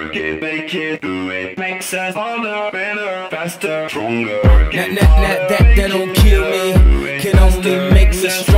work it, make it, do it. Makes us harder, better, faster, stronger. That don't kill me, can only make us